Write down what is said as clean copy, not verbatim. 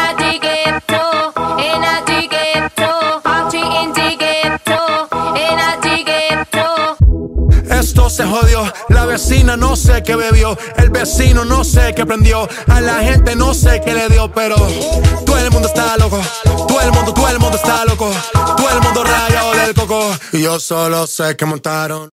Esto se jodió, la vecina no sé qué bebió, el vecino no sé qué prendió, a la gente no sé qué le dio, pero todo el mundo está loco, todo el mundo está loco, todo el mundo rayado del coco, y yo solo sé que montaron.